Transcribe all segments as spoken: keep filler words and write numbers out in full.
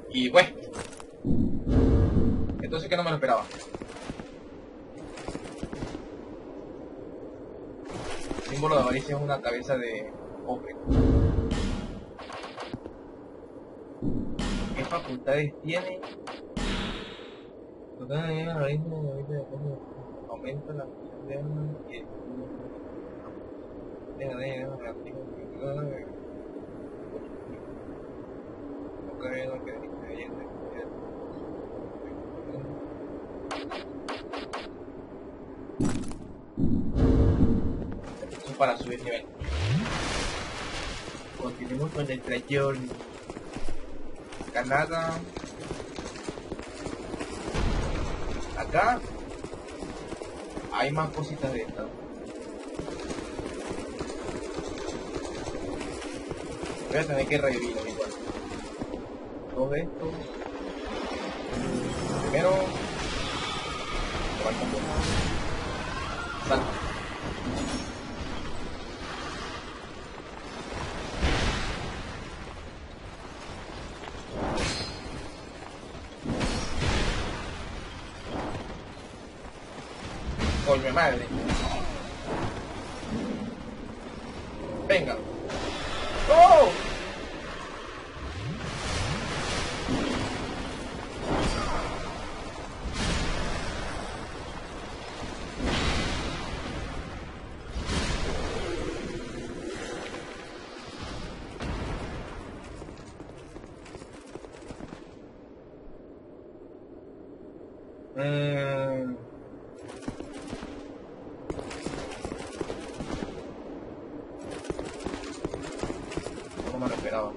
Y bueno, entonces que no me lo esperaba. El símbolo de avaricia es una cabeza de hombre. ¿Qué facultades tiene? Aumenta la de armas y eso para subir nivel. Continuemos con el trayón. Canadá. Acá hay más cositas de estas. Voy a tener que revivirlo igual. Todo esto. Primero. Salta. Coño madre. Venga. ¡Oh! Mm. No me lo esperaba.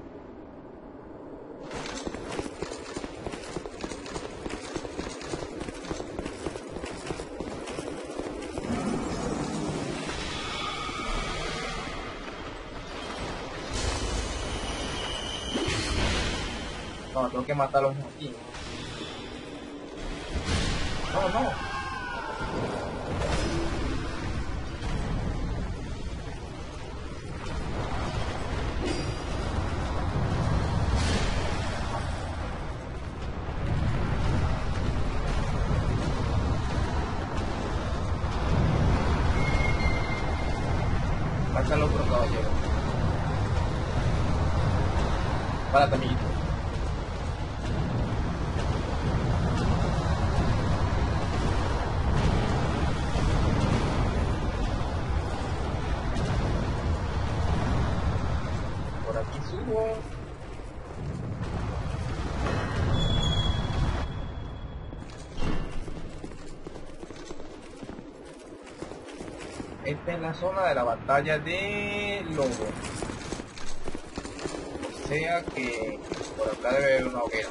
No, tengo que matarlos aquí. No, no. Marca el otro caballero. Párate, amiguito. Por aquí subo. Esta es la zona de la batalla de Lobo. O sea que por acá debe haber una hoguera.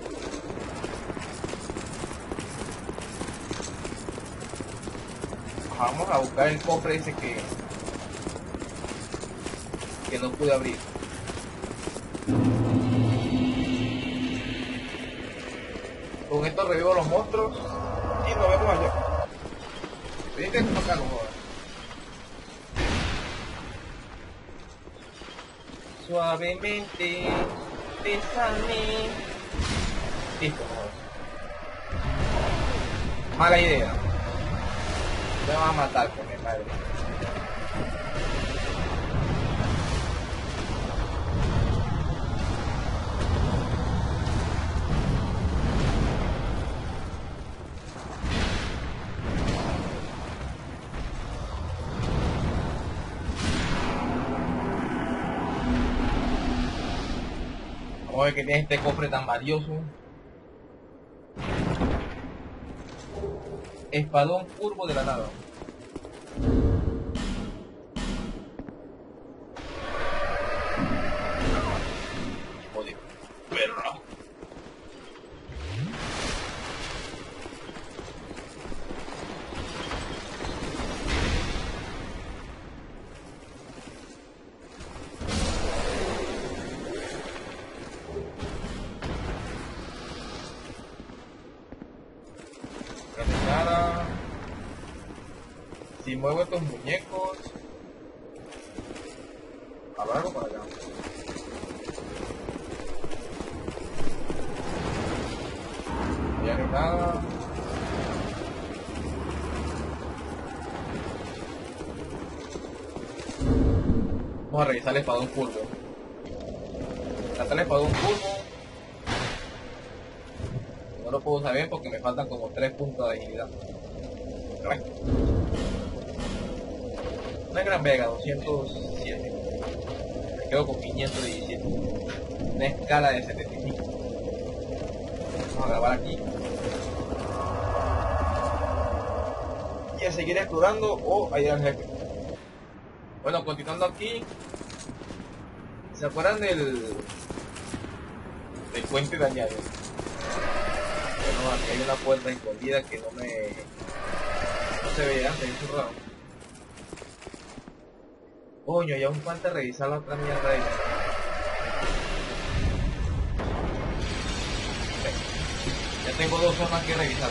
Vamos a buscar el cofre ese que que no pude abrir. Con esto revivo los monstruos y nos vemos allá. Fíjate que acá no jodas. Suavemente, bésame. Listo, joder. Mala idea. Me van a matar con mi madre. Vamos a ver que tiene este cofre tan valioso. Espadón curvo de la nada. Joder, perra. Nada. Si muevo estos muñecos, habrá algo para allá. nada. Vamos a revisar el espadón curvo. Tratar el espadón curvo. No lo puedo usar bien porque me faltan como tres puntos de agilidad. Una Gran Vega, doscientos siete. Me quedo con quinientos diecisiete. Una escala de setenta y cinco. Vamos a grabar aquí. Y a seguir explorando o a ir al jefe. Bueno, continuando aquí. ¿Se acuerdan del, del puente de añadir? Bueno, aquí hay una puerta escondida que no me... no se veía antes, es raro. Coño, ya aún falta revisar la otra mierda ahí. Ya tengo dos zonas que revisar.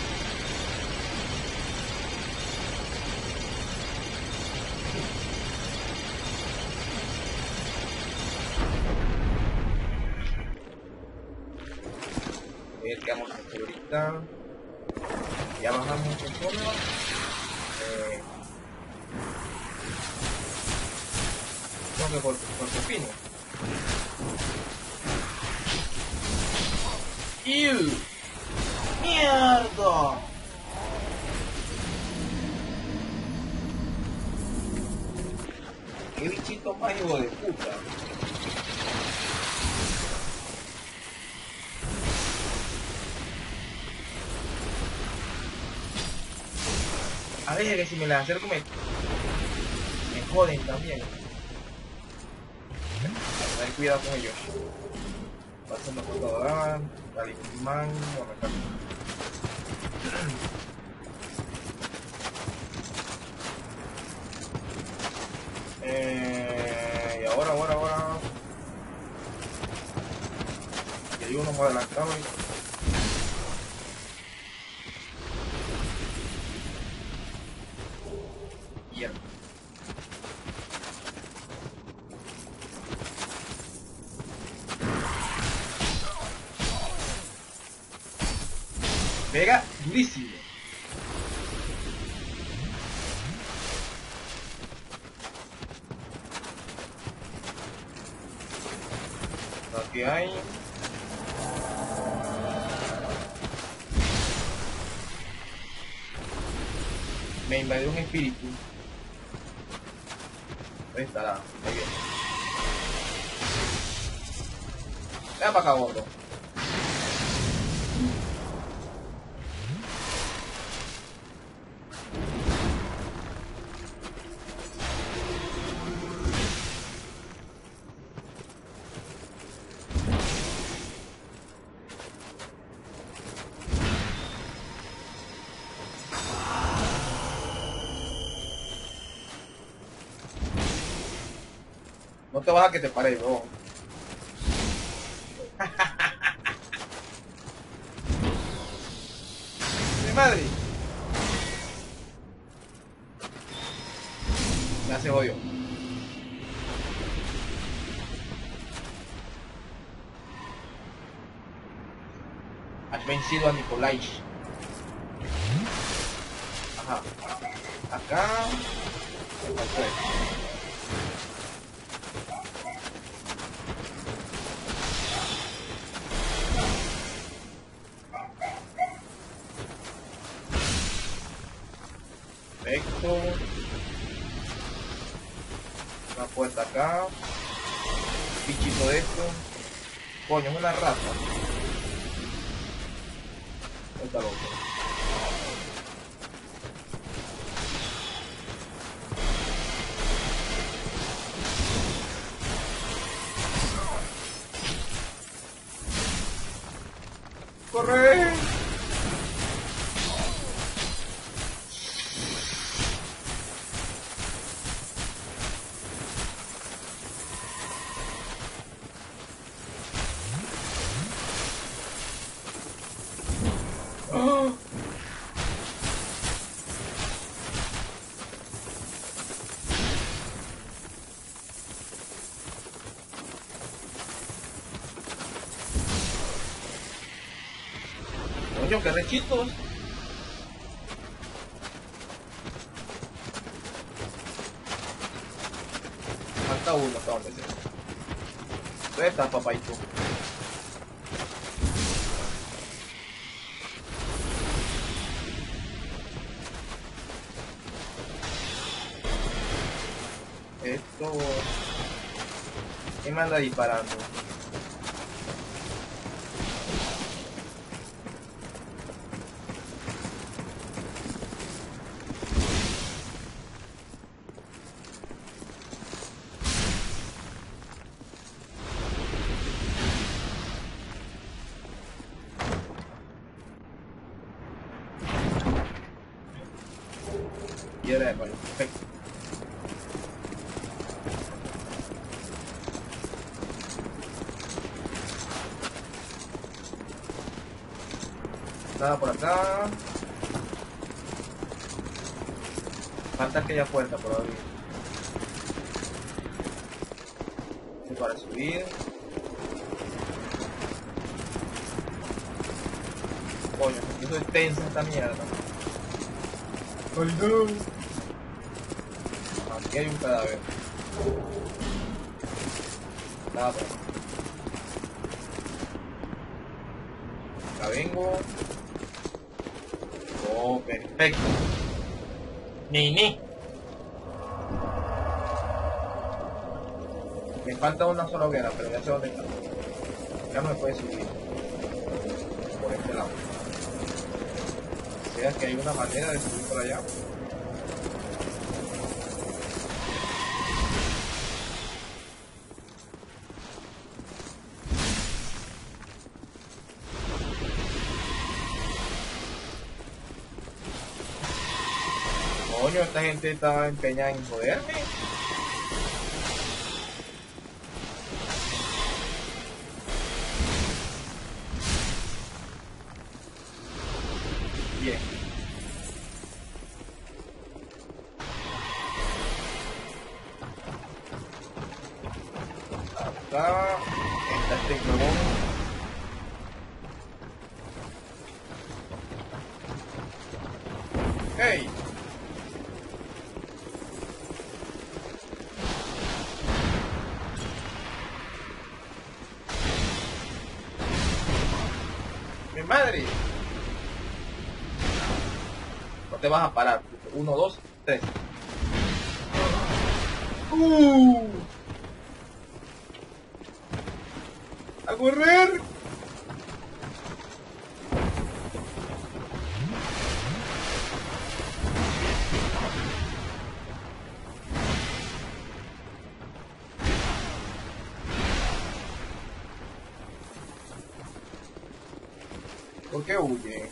Quedamos aquí ahorita. Ya bajamos en zona. Eh, creo que por, por Pepino. ¡Ew! ¡Mierda! ¡Qué bichito más hijo de puta! A ver, que si me las acerco me, me joden también. Hay que tener cuidado con ellos. Paso una computadora, talismán, bueno, acá. Eh, y ahora, ahora, ahora. Y hay uno más adelantado. Mierda. Pega durísimo. Aquí hay. Me invadió un espíritu. Ahí estará. Ahí viene. Ven para acá, gordo. No te vas a que te pare, bro. ¡Mi madre! Ya se jodió. Has vencido a Nikolai. Ajá. Acá. Perfecto. Una puerta acá. Bichito de esto. Coño, es una rata. Está loco. ¡Corre! ¡Oh! Coño, qué rechitos. Falta uno, hasta donde sea. ¿Dónde estás, papaito? Esto... ¿Quién me anda disparando? Piedra de palo, perfecto. Nada por acá. Falta aquella puerta por abrir. Y para subir. Coño, eso es tensa esta mierda. ¡Ay, no! Aquí hay un cadáver. Nada por acá. Acá vengo. Oh, perfecto. Ni ni. Me falta una sola hoguera, pero ya sé dónde está. Ya no me puede subir. Por este lado. O sea que hay una manera de subir por allá. Coño, esta gente está empeñada en joderme. Bien. Acá está este clon. ¡Hey! ¡Mi madre! No te vas a parar. Uno, dos, tres. ¡Uh! ¡A correr! ¿Por qué huye?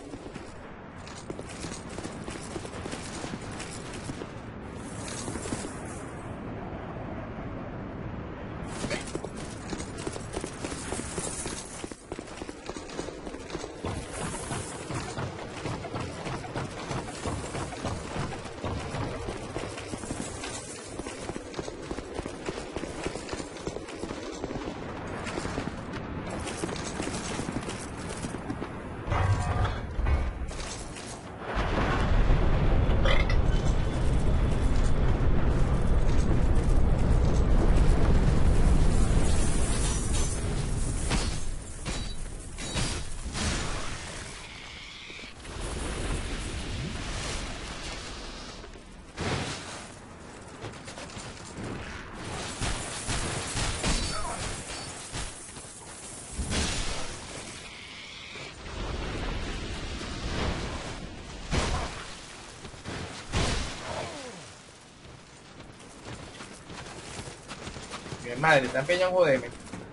Mi madre, está empeñado en joderme.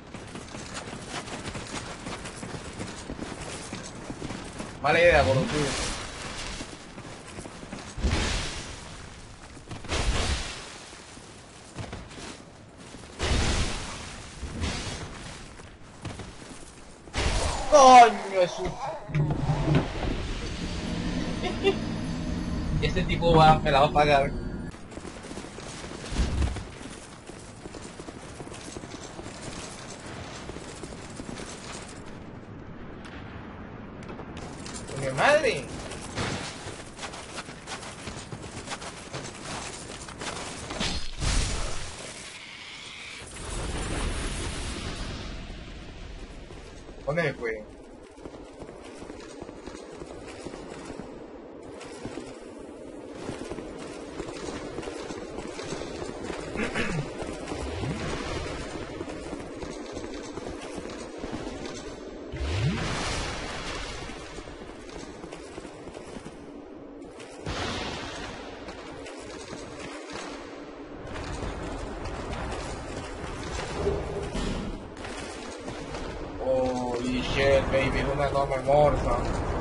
Mala idea, gordo tuyo. Coño, es un... Ese tipo va, me la va a pagar. coño de madre. ¿Dónde se fue? Holy shit, baby, es una enorme morsa.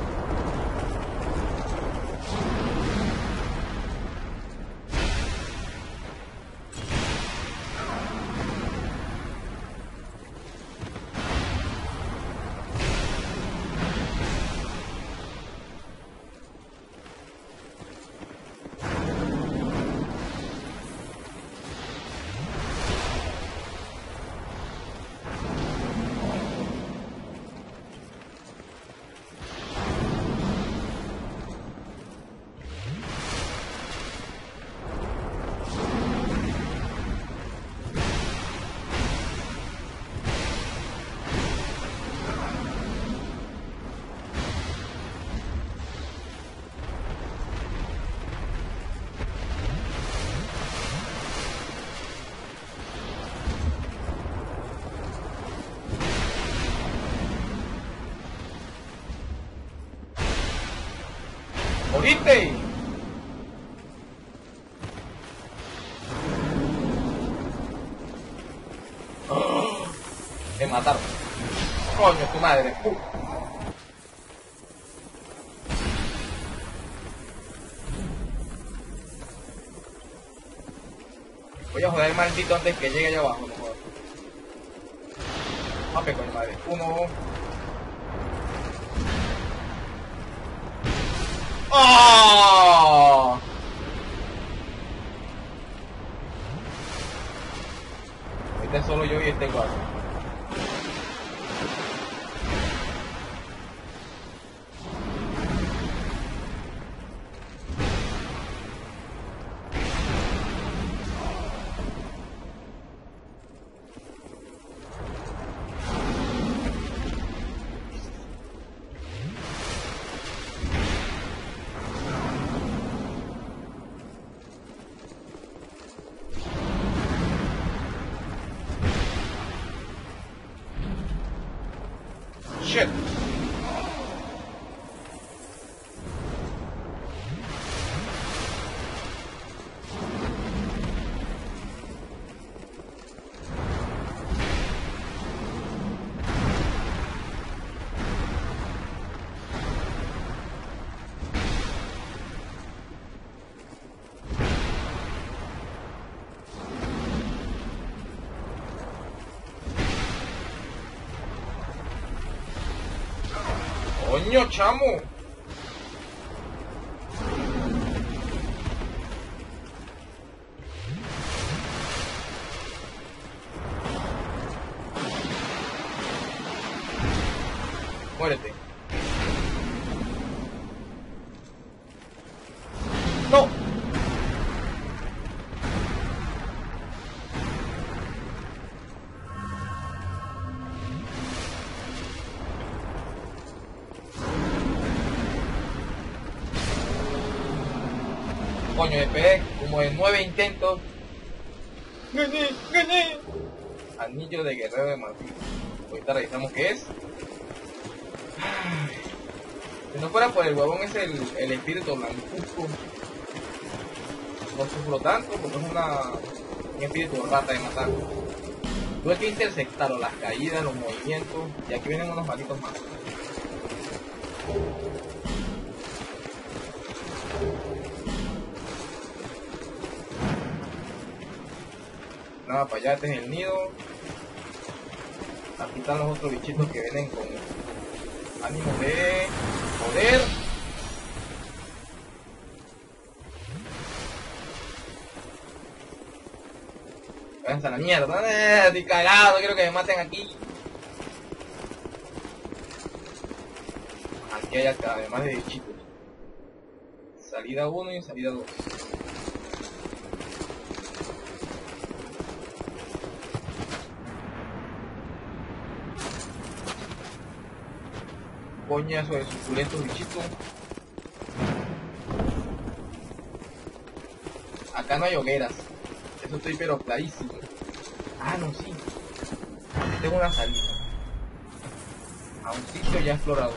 ¡Moriste! ¡Oh! Me mataron. Coño, tu madre. Uh. Voy a joder el maldito antes que llegue allá abajo, no jodas. Pape, coño madre. Uno. ¡Oh! Este es solo yo y este cuatro. Shit. Coño, chamo. Muérete. No. Coño, le pegué como en nueve intentos. ¡Gané! ¡Gané! Anillo de guerrero de marfil. Ahorita revisamos qué es. Ay. Si no fuera por el huevón es el, el espíritu blancuzco. No sufro tanto porque es una, un espíritu rata de matar. Tuve que interceptarlo, las caídas, los movimientos. Y aquí vienen unos malitos más. Nada, para allá, este es el nido. Aquí están los otros bichitos que vienen con ánimo de poder. Váyanse a la mierda. Eh, estoy cagado, quiero que me maten aquí. Aquí hay acá, además de chicos. Salida uno y salida dos. Coñazo de suculentos bichitos. Acá no hay hogueras. Eso estoy pero clarísimo. Ah, no, sí. Aquí tengo una salida. A un sitio ya explorado.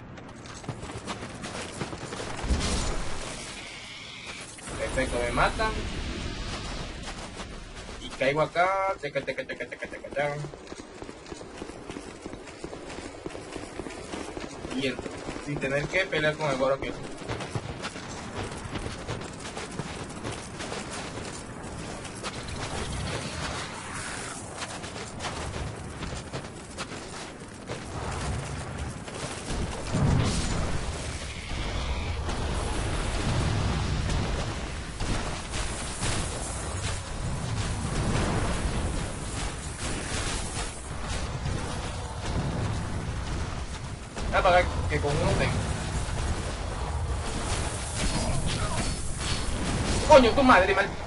Perfecto, me matan. Y caigo acá. Teca, teca, teca, teca, teca, teca. Y entro. Sin tener que pelear con el goro que voy a apagar que con uno tengo. Coño, tu madre, mal.